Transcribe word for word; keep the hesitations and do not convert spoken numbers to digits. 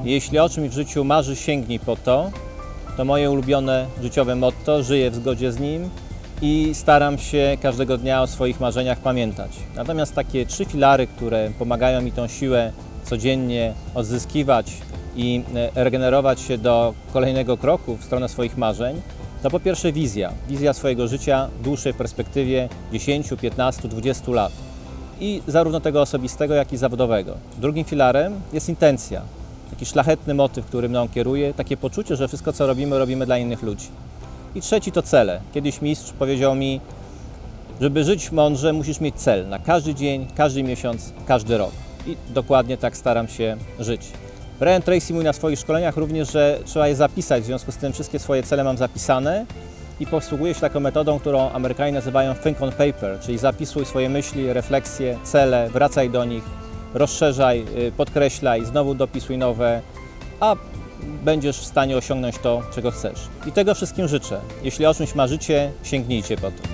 Jeśli o czymś w życiu marzysz, sięgnij po to. To moje ulubione życiowe motto, żyję w zgodzie z nim i staram się każdego dnia o swoich marzeniach pamiętać. Natomiast takie trzy filary, które pomagają mi tą siłę codziennie odzyskiwać i regenerować się do kolejnego kroku w stronę swoich marzeń, to po pierwsze wizja. Wizja swojego życia w dłuższej perspektywie dziesięciu, piętnastu, dwudziestu lat. I zarówno tego osobistego, jak i zawodowego. Drugim filarem jest intencja. Taki szlachetny motyw, który mną kieruje, takie poczucie, że wszystko co robimy, robimy dla innych ludzi. I trzeci to cele. Kiedyś mistrz powiedział mi, żeby żyć mądrze, musisz mieć cel na każdy dzień, każdy miesiąc, każdy rok. I dokładnie tak staram się żyć. Brian Tracy mówi na swoich szkoleniach również, że trzeba je zapisać, w związku z tym wszystkie swoje cele mam zapisane i posługuję się taką metodą, którą Amerykanie nazywają think on paper, czyli zapisuj swoje myśli, refleksje, cele, wracaj do nich, rozszerzaj, podkreślaj, znowu dopisuj nowe, a będziesz w stanie osiągnąć to, czego chcesz. I tego wszystkim życzę. Jeśli o czymś marzycie, sięgnijcie po to.